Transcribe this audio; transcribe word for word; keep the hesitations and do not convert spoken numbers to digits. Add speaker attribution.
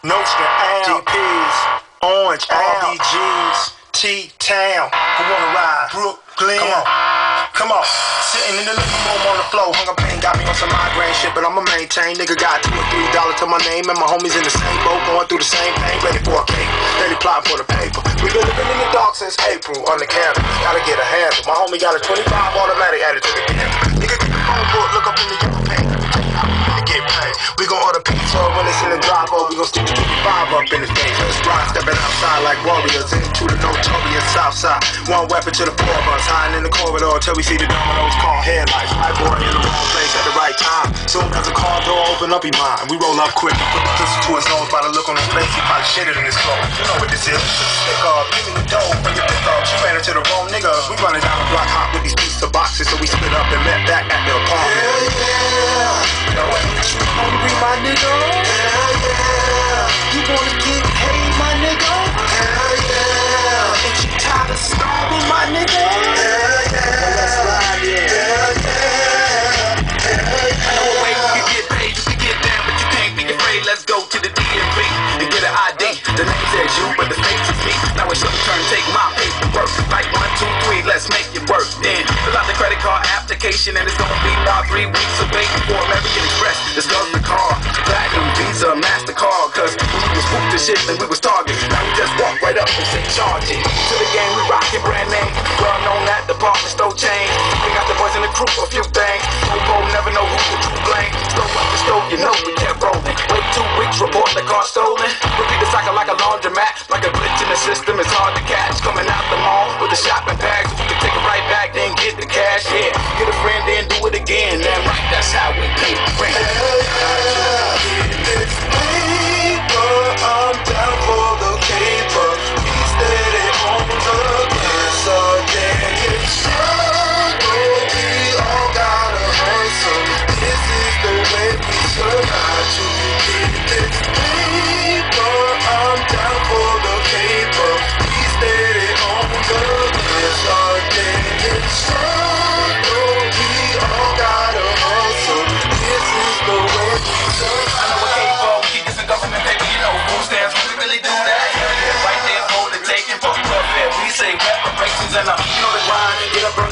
Speaker 1: Notion, G Ps, Orange, R B Gs, T-Town. Who wanna ride? Brooklyn. Come on. Come on. Sitting in the living room on the floor. Hunger pain got me on some migraine shit, but I'ma maintain. Nigga got two or three dollars to my name, and my homies in the same boat, going through the same pain, ready for a cake, steady plotting for the paper. We been living in the dark since April, on the campus. Gotta get a handle. My homie got a twenty-five automatic added to the camera. Nigga get the phone book, look up in the yellow paint. Get paid. We gon' order pizza when it's in the drive-up. We gon' stick the twenty-five up in this thing. Let's ride, stepping outside like warriors into the notorious south side. One weapon to the four of us, hiding in the corridor till we see the dominoes call headlights. Right boy in the wrong place at the right time. Soon as the car door open up, he mine. We roll up quick, put the pistol to his nose. By the look on his face, he probably shitted in his clothes. You know what this is? Stick up, give me the dough, bring your pick up. She ran into the wrong nigga. We running down the block hot with these pieces of boxes, so we split up and met back at the apartment. Yeah, yeah. You know what? You hungry, my nigga? Hell yeah. You wanna get paid, my nigga? Hell yeah. Ain't you tired of starving, my nigga? Hell yeah. Well, let's ride, yeah. Hell yeah. Hell yeah. I know a way you can get paid, you can get down, but you can't be afraid. Let's go to the D M V and get an I D. The name says you, but the face is me. Now it's your turn, take my paperwork. Like one, two, three, let's make it work. Then fill out the credit card application, and it's gonna be about three weeks of waiting for American Express. Discuss the car, Platinum, Visa, MasterCard. Cause when we was booked to shit, then we was target. Now we just walk right up and say charge it. To the game, we rockin' brand name. Well known at department store chain. We got the boys in the crew for a few things. Popo never know who to blame. Stove up the stove, you know we kept rolling. Wait two weeks, report the car stolen. Repeat the cycle like a laundromat. Like a glitch in the system, it's hard to catch. Coming out the mall with the shopping bags. We can take it right back, then get the cash. Yeah, get a friend, then do it again. Damn right, that's how we pay the rent. It's paper, I'm down for the caper. We steady on the gas again. It's struggle, we all gotta hustle. This is the way we survive to get it. Paper, I'm down for the caper. We steady on the gas again. It's struggle, we all gotta hustle. This is the way we survive. I know it came for keep this in government paper, you know food stamps, we really do that. Yeah, right there for the taking, for the welfare. We say reparations and uh, you know the grind, get up.